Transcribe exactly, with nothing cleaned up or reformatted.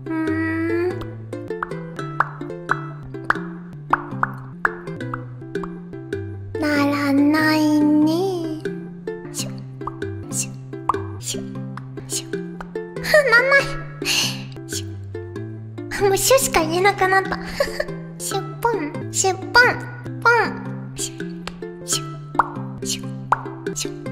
うーん。ならないね。しゅしゅしゅしゅ。なんない。しゅ。もうしゅしか言えなくなった。しゅぽんしゅぽんぽんしゅしゅしゅしゅ。